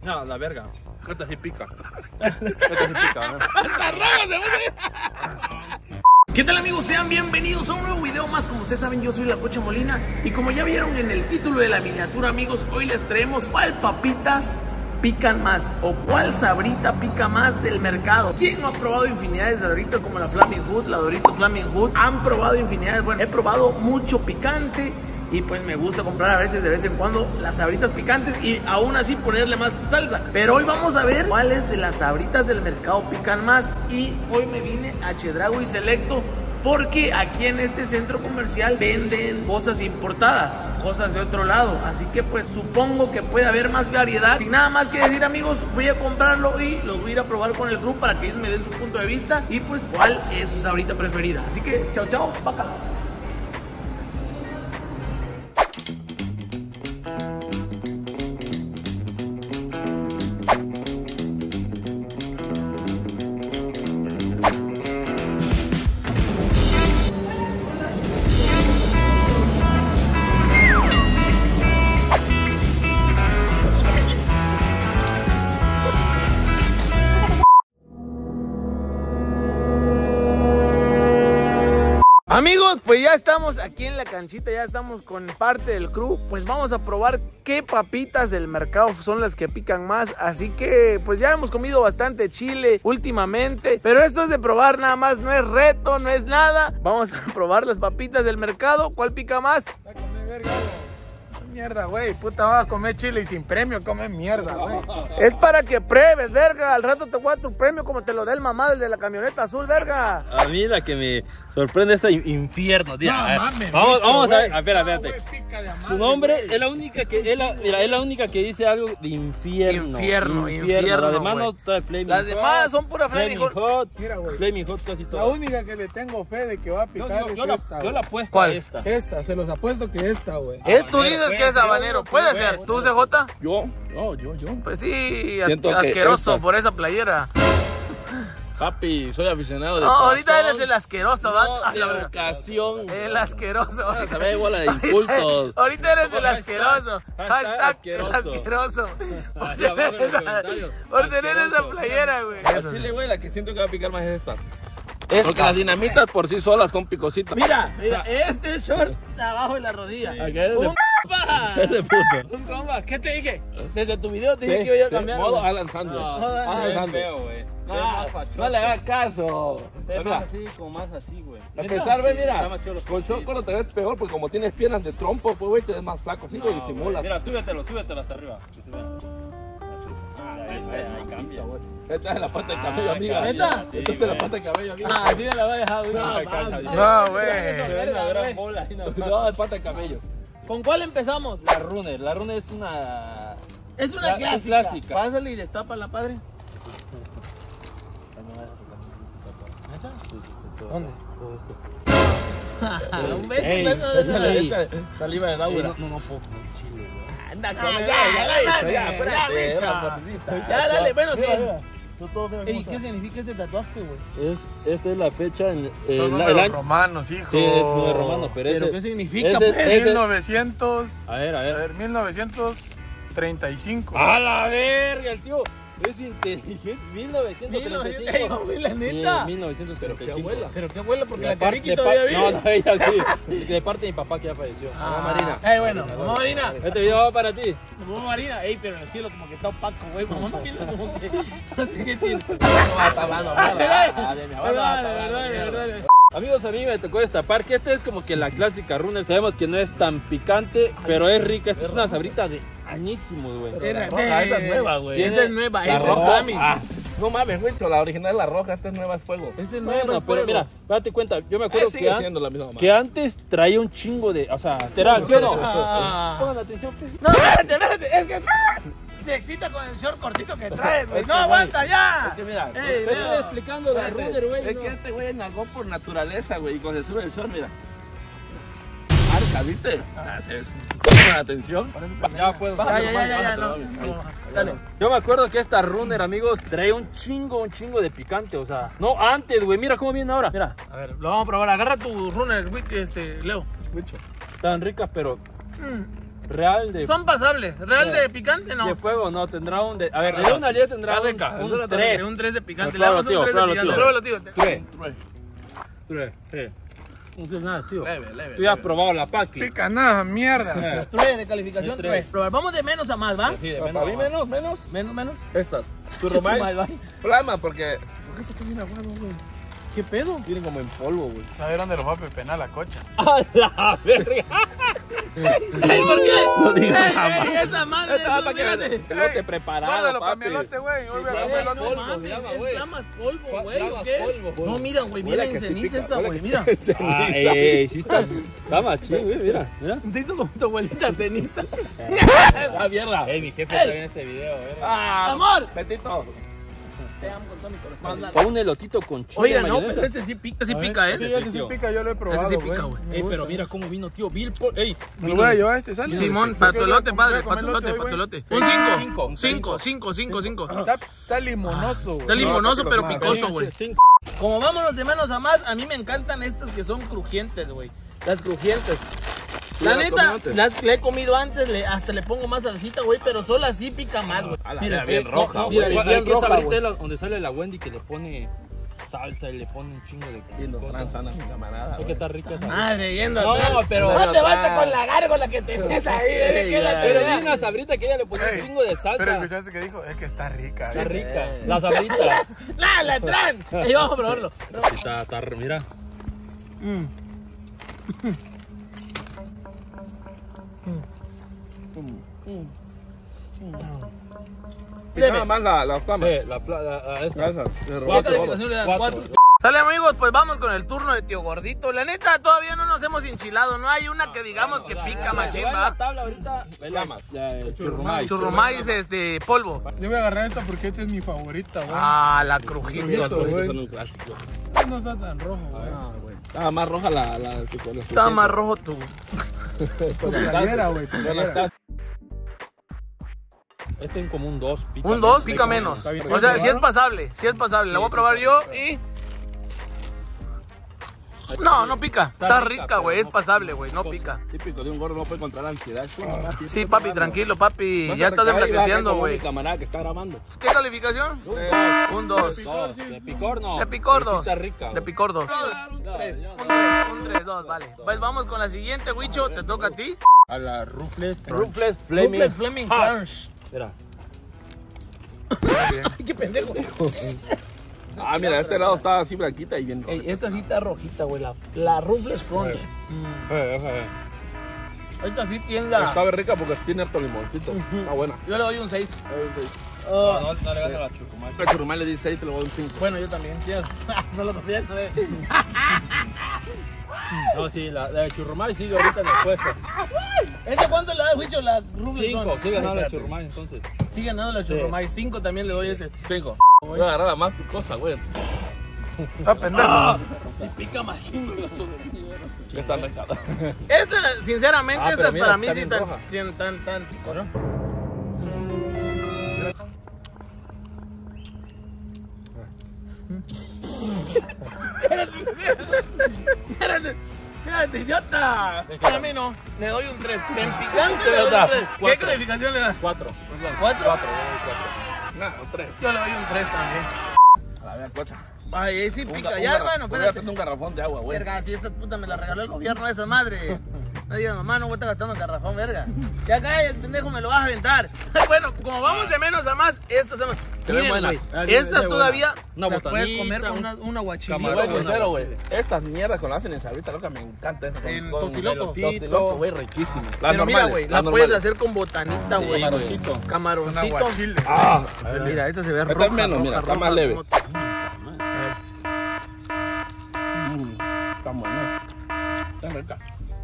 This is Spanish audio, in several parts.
No, la verga. Esta sí pica. Esta sí pica, ¿no? ¡Hasta rojo se puso! ¿Qué tal, amigos? Sean bienvenidos a un nuevo video más. Como ustedes saben, yo soy La Pocha Molina. Y como ya vieron en el título de la miniatura, amigos, hoy les traemos cuál papitas pican más o cuál sabrita pica más del mercado. ¿Quién no ha probado infinidad de sabritas como la Flaming Hot, la Doritos Flaming Hot? Han probado infinidades. Bueno, he probado mucho picante y pues me gusta comprar a veces, de vez en cuando, las sabritas picantes y aún así ponerle más salsa. Pero hoy vamos a ver cuáles de las sabritas del mercado pican más. Y hoy me vine a Chedraui Selecto porque aquí en este centro comercial venden cosas importadas, cosas de otro lado. Así que pues supongo que puede haber más variedad. Sin nada más que decir, amigos, voy a comprarlo y los voy a ir a probar con el grupo para que ellos me den su punto de vista y pues cuál es su sabrita preferida. Así que chao, chao, vaca. Amigos, pues ya estamos aquí en la canchita, ya estamos con parte del crew. Pues vamos a probar qué papitas del mercado son las que pican más. Así que pues ya hemos comido bastante chile últimamente, pero esto es de probar nada más, no es reto, no es nada. Vamos a probar las papitas del mercado. ¿Cuál pica más? Mierda, güey, puta, vas a comer chile y sin premio, come mierda, güey. Es para que pruebes, verga. Al rato te voy a dar tu premio como te lo dé el mamá del de la camioneta azul, verga. A mí la que me sorprende es este infierno, tío. No, mames, vamos a ver, no, espérate. Wey, Su nombre es la única que es la única que dice algo de infierno. Infierno. Las demás no trae Flaming. Las demás son pura Flaming Hot. Mira, güey. Flaming Hot casi todo. La única que le tengo fe de que va a picar es esta. Yo la apuesto. ¿Cuál? A esta. Esta, se los apuesto que esta, güey. Tú dices que es habanero, puede ser. ¿Tú, CJ? Yo. Pues sí, Siento que asqueroso esta. por esa playera. Happy, soy aficionado de No, corazón. ahorita él es el asqueroso, ¿va? De ocasión. El asqueroso. Se ve igual a de impulsos. Ahorita eres el asqueroso. Hashtag El asqueroso. Allá abajo en los comentarios. Por tener esa Asqueroso. playera, güey. Al chile, güey, la que siento que va a picar más es esta. Porque las dinamitas por sí solas son picositas. Mira, este short está abajo de la rodilla. Un compa. es de puto. Un compa, ¿qué te dije? Desde tu video te dije que iba a cambiar. Modo güey. Alan Sandler. Alan Sandler. No le hagas caso. Mira, así, como más así, güey. a pesar, ve, mira, Está más chulo. con short cuando te ves peor, porque como tienes piernas de trompo, pues, güey, te ves más flaco, sí, lo disimulas. Mira, súbetelo hasta arriba. Que se vea. Ahí cambia. Esta es la pata de cabello, amiga. ¿Neta? Esta es la pata de cabello, amiga. Así me la voy a dejar, güey. No, güey. Se ve una gran bola ahí nada más. No, es pata de cabello. ¿Con cuál empezamos? La Runner es una... Es una Es clásica. clásica. Pásale y destapa la padre. ¿Dónde? Un beso, Ey, un beso. échale saliva de Daura. No puedo comer chile, güey. Anda, Ya, dale, bueno, sí. todo Ey, ¿qué significa este tatuaje, güey? Esta es la fecha en Son el números año. romanos, hijo. Sí, es número romano, pero ¿Pero ese. qué significa, ese- pues? ese- 1900. A ver. 1935. A la verga, el tío. Es inteligente. 1935. Ey, güey, la neta. 1935. Pero qué abuela, porque De la par- Cariqui de todavía par- vive. No, ella sí. De parte de mi papá que ya falleció. Mamá Marina. Bueno, mamá Marina. Este video va para ti. Mamá Marina. Ey, pero en el cielo como que está opaco, güey. Mamá Marina como que... No sé qué tiene. Verdad. Amigos, a mí me tocó destapar que esta es como que la clásica Runner. Sabemos que no es tan picante, pero es rica. Esta es una sabrita de añísimos, güey. Esa es nueva, güey. Tiene Esa es nueva, la esa es roja. Flaming. No mames, güey, la original es la roja, esta es nueva, es fuego. Esa es Bueno, nueva, pero mira, date cuenta, yo me acuerdo Sigue que, siendo la misma mamá. que antes traía un chingo de, o sea, teral, ¿sí o no? Ah. Pongan atención, pues. No, espérate, es que se excita con el short cortito que traes, güey. No aguanta ya. Es que mira, Ey, te no. estoy explicando la Runner, güey. Es no. que este güey nalgó por naturaleza, güey. Y cuando se sube el sol, mira. Arca, ¿viste? Haces. Pongan atención. Ya puedo. Ya, no. Dale. Yo me acuerdo que esta Runner, amigos, traía un chingo de picante, o sea. No, antes, güey, mira cómo viene ahora. Mira, A ver, lo vamos a probar. Agarra tu runner, Leo. estaban ricas, pero Real de... Son pasables. Real de picante, no. De fuego no, tendrá un... A ver, de 1 a 10 tendrá un 3. Un 3 de picante. Le Pruébalo, damos un 3 de tío, picante. pruébalo, Pruébalo, tío. 3. No tiene nada, tío. Leve. Tú ya has probado la paqui. Pica nada, mierda. 3 de calificación. 3. Vamos de menos a más, ¿va? Sí, de Para mí menos. Menos. Estas. Churrumais. Mal, va. Flama, porque... ¿Por qué está bien aguado, güey? ¿Qué pedo? Vienen como en polvo, güey. ¿Saber dónde los va a pepenar la cocha? ¡A la verga! ¿Por qué? No digas jamás. Esa madre es Estaba para que espérate. no te preparado, Guárdalo para papi. mi elote, güey. Hoy voy a Sí, comer no, elote. polvo, mames, se llama, es güey. flamas polvo, güey, ¿o Flamas qué? polvo. No, mira, güey, Huele viene a en que sí ceniza pica, esa, huele a güey, que mira. sí. Sí está. Está machín, güey, mira. Se hizo como tu abuelita ceniza. ¡Ah, mierda! Mi jefe está viendo este video, verga. ¡Ah! ¡Amor! Petito. Te amo con todo mi corazón. Con un elotito con chile. Oiga, no, mayonesa. pero este sí pica. Sí pica, Sí, ¿eh? ese sí pica, yo lo he probado. Ese sí pica, güey. Pero mira cómo vino, tío. Ey, Me lo voy a llevar este, ¿sale? Simón, para tu elote, padre, para tu elote. Un 5. 5. Está limonoso, güey. Está limonoso, pero madre. picoso, güey. 5. Como vámonos de menos a más, a mí me encantan estas que son crujientes, güey. Las crujientes. La las neta, comí antes. las que he comido antes, hasta le pongo más salsita, güey, pero solo así pica más, güey. A la Mira, verga, bien roja, no, güey. mira, bien Aquí roja, sabrita güey. donde sale la Wendy que le pone salsa y le pone un chingo de Viendo cosas. transana, mi camarada. ¿Por qué está rica esa? Madre, yendo No, atrás. pero- No te basta con la gárgola que tenés ahí, Pero vi una sabrita que ella le ponía un chingo de salsa. Pero escuchaste que dijo, es que está rica. Está rica. La sabrita. La atrás. Ahí vamos a probarlo. Sí, está, mira. Nada más las flamas. Esta. Esas. ¿Qué calificación le das? 4. Sale, amigos, pues vamos con el turno de tío Gordito. La neta, todavía no nos hemos enchilado. No hay una que digamos que pica machín, Va en la va. tabla ahorita. Flamas. Churrumais. Churrumais, polvo. Yo voy a agarrar esta porque esta es mi favorita, güey. Ah, la crujita. Los güey. cojitos son un clásico. No está tan rojo, güey. Estaba más roja la Está más rojo tú. Caliera, güey. Este es como un 2. Un 2 pica menos. Está bien. O sea, si es pasable, La voy a probar yo y... No pica. Está rica, güey. Es pasable, güey. No pica. Típico de un gordo, no puede controlar la ansiedad. Sí, papi, tranquilo, papi. Ya estás enflaqueciendo, Mi güey. camarada que está grabando. ¿Qué calificación? Un 2. 2. De picor no. De picor Pero 2. sí está rica. De picor 2. Un 3. Un 3, 2, vale. Pues vamos con la siguiente, Wicho. Te toca a ti. A la Rufles. Rufles Flaming. Fleming Ah. Crunch. Espera. Qué pendejo. Ah, mira, este lado está así blanquita y bien roja. Ey, esta sí está rojita, güey. La Rufles Crunch. Esta sí tiene la... Está rica porque tiene harto limoncito. Está buena. Yo le doy un 6. No le gana la churrumais. El churrumais le di 6, te lo doy un 5. Bueno, yo también. Solo también, güey. No, sí, la de churrumais sigue ahorita en el puesto. ¿Ese cuánto le da, Wicho? La Rufles 5. Crunch. Sigue ganando la churrumais entonces. Sigue ganando la churrumais. 5 también le doy ese. 5. Voy a agarrar la más picosa, güey. Está pendejo. Sí pica machín, güey. Ya está recada. Esta, sinceramente, Ah, pero estas mira, para mí está sí bien roja. tan picosas. Espérate, idiota. Para mí no, le doy un 3. En picante le doy un 3. ¿Qué Cuatro. calificación le das? 4. 4. No, 3. Yo le doy un 3 también. A la verga, cocha. Ay, ahí sí pica. Ya, bueno, Voy a espérate. tener un garrafón de agua, güey. Verga, si esta puta me la regaló el gobierno de esa madre. No digas, mamá, no voy a estar gastando en garrafón, verga. Ya cae, el pendejo me lo vas a aventar. Bueno, como vamos de menos a más, estas son... Se ven Miren, buenas. güey, estas buena. todavía Una las puedes botanita, comer con un una guachimita. Voy a ser sincero, güey. Estas mierdas cuando hacen en sabrita loca me encanta eso. En tociloco. Tociloco, güey, riquísimo. Las Pero mira, normales, güey, las la puedes normales. hacer con botanita, güey. camaroncito. Un Camaroncito. aguachile. Ah, Mira, esta se ve Esta roja, es menos, mira, está más leve. Está buena. Está rica.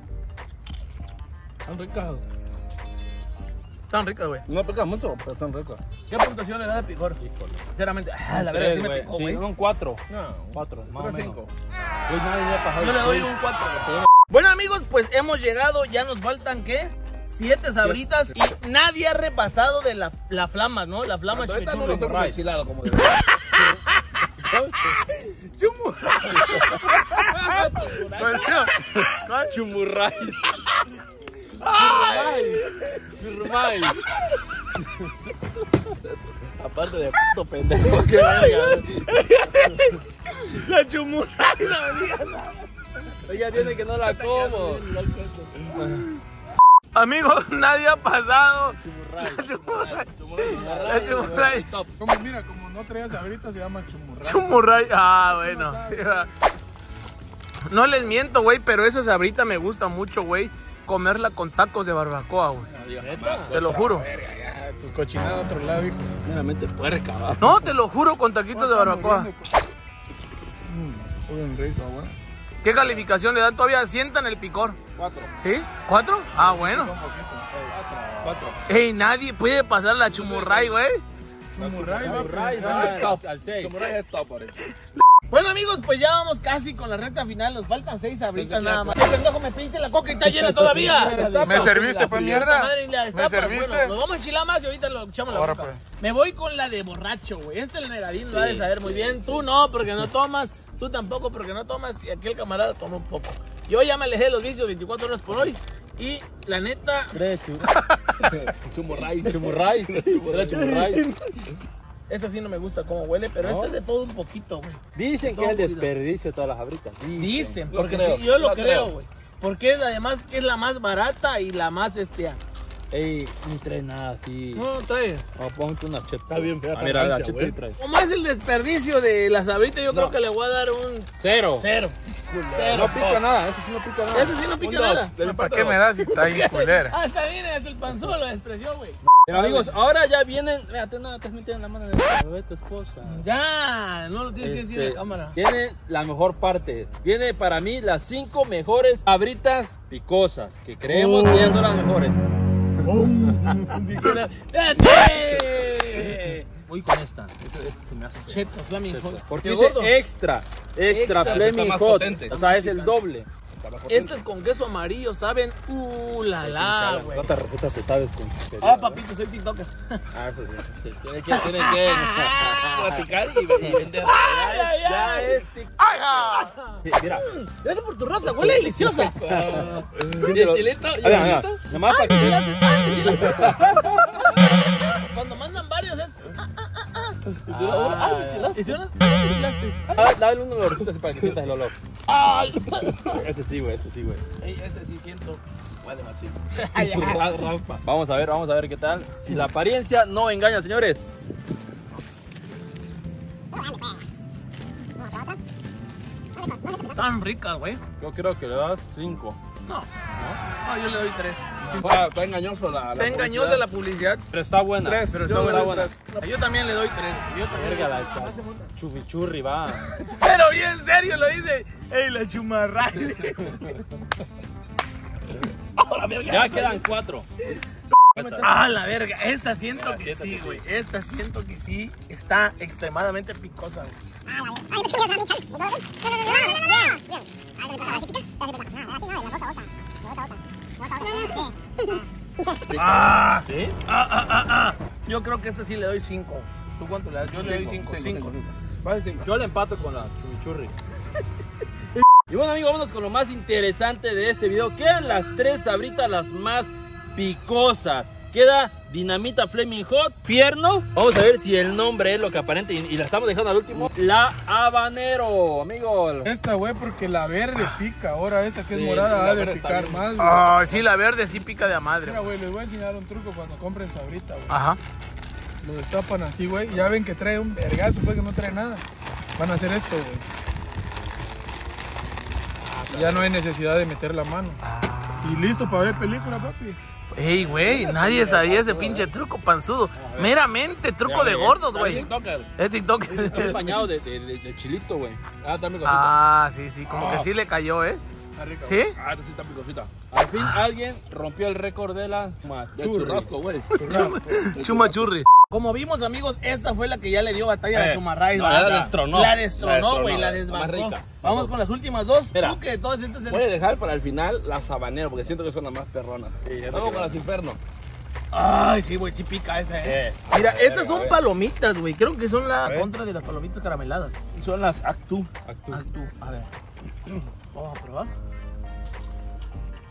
Están ricas. Están ricas, güey. No pica mucho, pero están ricas. ¿Qué puntuación le da de picor? Sinceramente, la verdad sí me picó, güey. Un 4. No, 4. Más o menos. 5. Pues nadie me ha pasado. Yo le doy un 4. Bueno, amigos, pues hemos llegado, ya nos faltan, ¿qué? 7 sabritas y nadie ha repasado de la flama, ¿no? La flama Ahorita no chimichurri. nos hemos enchilado como de... Chumurray. Churrumay. Aparte de puto pendejo, qué verga. La chumurray, no digas. Ella tiene que no la como. Amigos, nadie ha pasado. Chumurray. La chumurray. Como mira, como no traía sabritas, se llama chumurray. Chumurray. Ah, bueno. Sí, va. No les miento, güey, pero esa sabrita me gusta mucho, güey. Comerla con tacos de barbacoa, güey. Te lo juro. Tus cochinadas a otro lado, hijo. Meramente puerca, va. No, te lo juro, con taquitos de barbacoa. Muy rico, güey. ¿Qué calificación le dan? Todavía sientan el picor. 4. ¿Sí? ¿4? Ah, bueno. 4. Ey, nadie puede pasar la chumurray, güey. Chumurray, Chumurray, va. al 6. Chumurray es top, por eso. Bueno, amigos, pues ya vamos casi con la recta final. Nos faltan 6 sabritas nada más. ¿Qué pendejo me pediste la coca y está llena todavía? ¿Me serviste, pues, mierda? Madre, la ¿Me destapas. serviste? Bueno, nos vamos a enchilar más y ahorita lo echamos la Ahora, boca. pues. Me voy con la de borracho, güey. El negadín lo ha de saber muy bien. Tú no, porque no tomas. Tú tampoco, porque no tomas. Y aquel camarada toma un poco. Yo ya me alejé de los vicios 24 horas por hoy. Y la neta... Chumurray. Esta sí no me gusta cómo huele, pero esta es de todo un poquito, güey. Dicen que es desperdicio todas las abritas. Dicen, Lo porque creo, sí, yo lo lo creo, creo. güey. Porque es además que es la más barata y la más Ey, no trae nada así. No trae. No, ponte una cheta. Está bien fea, Mira, la Francia, cheta güey. y trae. Como es el desperdicio de la sabrita, yo creo que le voy a dar un 0. 0. No pica nada, eso sí no pica nada. Ese sí no pica nada. ¿Para qué me das si está ahí culera? Ah, está bien, hasta el panzón lo despreció, güey. Pero amigos, ahora ya vienen. Fíjate, no, te has metido en la mano de tu esposa. Ya, no lo tienes que decir en la cámara. Tiene la mejor parte. Viene para mí las 5 mejores sabritas picosas. Que creemos que ellas son las mejores. ¡Espérate! Voy con esta. Este se me hace Cheto, Flaming Hot. porque Qué dice gordo. extra Extra, Flaming está más Hot. potente. O sea, es el doble. Estas con queso amarillo, ¿saben? La la, güey. ¿Cuántas recetas te sabes con? Ah, papito, soy TikToker. Ah, eso sí. Tiene que platicar y vender. Ya es TikTok. Mira. Gracias por tu rosa, huele deliciosa. ¿Y el chilito? ¿Y el Mira, chilito? nada más para que Cuando mandan varios es... Ah, ¿Y si unos? dale uno de los recetas para que sientas el olor. ¡Ay! Este sí, güey. Este sí siento... Huele machín. Vamos a ver qué tal. Si la apariencia no engaña, señores. Tan ricas, güey. Yo creo que le das 5. No, yo le doy 3. Está engañoso la Está engañosa la publicidad. Pero está buena. Pero está buena. Yo también le doy 3. Yo también. Verga, la chubichurri va. Pero bien serio lo dice. ¡Ey, la chumarray! Ya quedan 4. ¡Ah, la verga! Esta siento que sí, güey. Esta siento que sí. Está extremadamente picosa, güey. ¡Ah! ¿Sí? Yo creo que esta sí le doy 5. ¿Tú cuánto le das? Yo le doy 5. 5. Yo le empato con la chubichurri. Y bueno, amigos, vámonos con lo más interesante de este video. Quedan las 3 sabritas las más picosas. Queda Dinamita Flaming Hot, Fierno. Vamos a ver si el nombre es lo que aparenta y la estamos dejando al último. La Habanero, amigos. Esta, güey, porque la verde pica. Ahora esta que es Sí, morada la ha de verde está picar bien. más, güey. Ah, sí, la verde sí pica de a madre. Mira, güey, les voy a enseñar un truco cuando compren sabrita, güey. Ajá. Lo destapan así, güey. Ya ven que trae un vergazo, pues que no trae nada. Van a hacer esto, güey. Ya no hay necesidad de meter la mano. Y listo para ver película, papi. Ey, güey, nadie sabía ese pinche truco panzudo. Meramente truco de gordos, güey. Es TikTok. Está bañado de chilito, güey. Ah, también cosita. Ah, sí, sí, como que sí le cayó, ¿eh? Está rico. ¿Sí? Ah, esta sí está picosita. Al fin alguien rompió el récord de la churrasco, güey. Chumachurri. Como vimos, amigos, esta fue la que ya le dio batalla a la chumarray. no, la destronó. La destronó, güey, la La más desbancó. rica. Vamos con las últimas dos. Mira. Tú que todas estas... Voy a dejar para el final la sabanera porque siento que son las más perronas. Vamos con las inferno. Ay, sí, güey, sí pica esa, ¿eh? Mira, estas son palomitas, güey. Creo que son la contra de las palomitas carameladas. Son las Actu. A ver. Vamos a probar.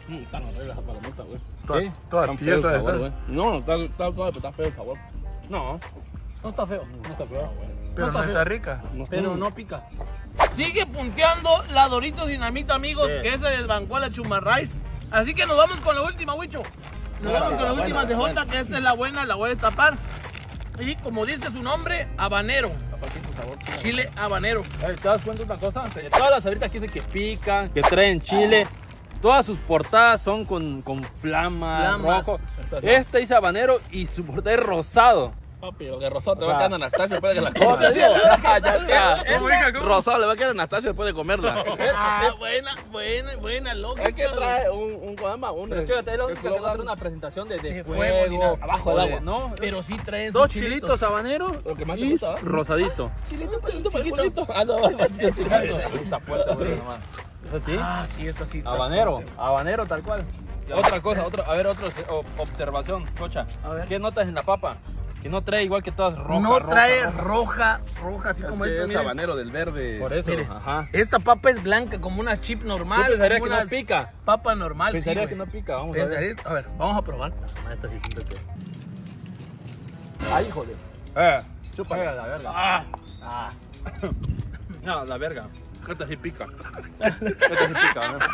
Están horribles las palomitas, güey. Toda Están feos tiesa el sabor, esta. güey. No, está feo el sabor. No, No está feo. no está feo, güey. Pero no está rica. Pero no pica. Sigue punteando la Doritos Dinamita, amigos, Sí. que se desbancó a la Chumarrais. Así que nos vamos con la última, Huicho. Nos vamos con la última de Jota, que esta es la buena, la voy a destapar. Y como dice su nombre, habanero. Chile habanero. ¿Te das cuenta de una cosa? De todas las sabritas que dicen que pican, que traen chile, todas sus portadas son con flamas, Flamas. rojo. Esta dice habanero y su portada es rosado. Papi, lo que rosado te O va a sea, quedar Anastasio después de que la ¿Cómo comas. te digo? Ya. ¿Cómo, hija? ¿Cómo? Rosado le va a quedar Anastasio después de comerla. Buena, loca. Es que trae un programa, un Pero chécate, ahí luego te voy a hacer una presentación de fuego, ni nada. abajo del de agua. ¿no? Pero sí traen Dos sus chilitos habaneros Lo que más te y gusta, ¿va? rosadito. Chilito, Chiquito. Ah, no, más que chiquito. Está fuerte, güey, nomás. ¿Es así? Ah, sí, esta sí está. Habanero tal cual. Otra cosa, otra observación, Cocha. A ver. ¿Qué notas en la papa? Que no trae igual que todas roja. No roja, trae roja. roja, así como Es que esta. es miren. habanero del verde. Por eso, Mire. ajá. Esta papa es blanca, como una chip ¿Tú normal. pensarías como que no unas pica? Papa normal, Pensaría sí, que güey. no pica, vamos a ver. Pensaría- a ver, vamos a probar. Esta sí siento que... Ay, joder. Chupa. La verga. Ah. No, la verga. Esta sí pica. Esta sí pica, ¿no?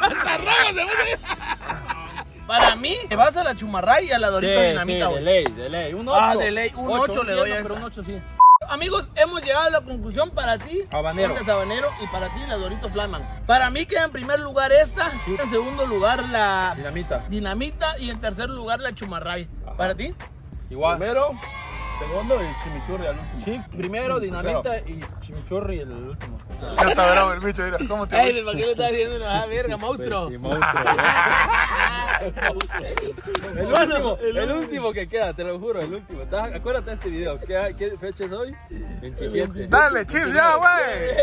Para mí, te vas a la Chumarray y a la Dorito Dinamita, de güey. ley. Un 8. Ah, de ley, un 8 le doy a pero esta. un 8 sí. Amigos, hemos llegado a la conclusión para ti. Habanero. Esta es habanero y para ti la Dorito Flaman. Para mí queda en primer lugar esta, en segundo lugar la Dinamita. Dinamita y en tercer lugar la Chumarray. ¿Para ti? Igual. Primero, segundo y chimichurri al último. Sí, primero dinamita y chimichurri el último. Ya está bravo el bicho, mira. ¿Cómo te Ay, ¿para qué le estás diciendo una verga, monstruo? Sí, monstruo. el último que queda, te lo juro, el último. Acuérdate de este video. ¿Qué fecha es hoy? 27. Dale, chill, ya, güey.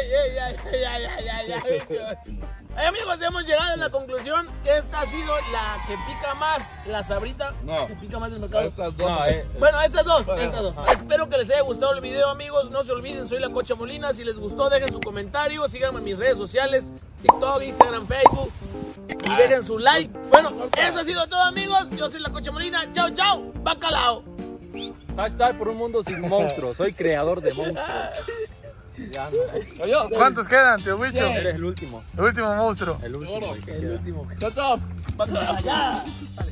Ya, bicho. Amigos, hemos llegado a la conclusión. Esta ha sido la que pica más, la sabrita No. que pica más del mercado. Estas dos. No, Bueno, estas dos. Espero que les haya gustado el video, amigos. No se olviden, soy la Cocha Molina. Si les gustó, dejen su comentario. Síganme en mis redes sociales: TikTok, Instagram, Facebook. Y dejen su like. Bueno, eso ha sido todo, amigos. Yo soy la Cocha Molina. Chao, chao. Bacalao. Hashtag por un mundo sin monstruos. Soy creador de monstruos. Ya, no. Oye, ¿Cuántos quedan, tío bicho? eres el último. El último monstruo. El último. El último. Chao, chao. Bacalao. Ya.